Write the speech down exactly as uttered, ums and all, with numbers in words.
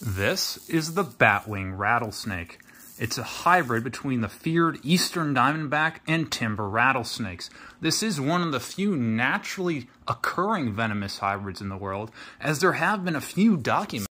This is the batwing rattlesnake. It's a hybrid between the feared eastern diamondback and timber rattlesnakes. This is one of the few naturally occurring venomous hybrids in the world, as there have been a few documented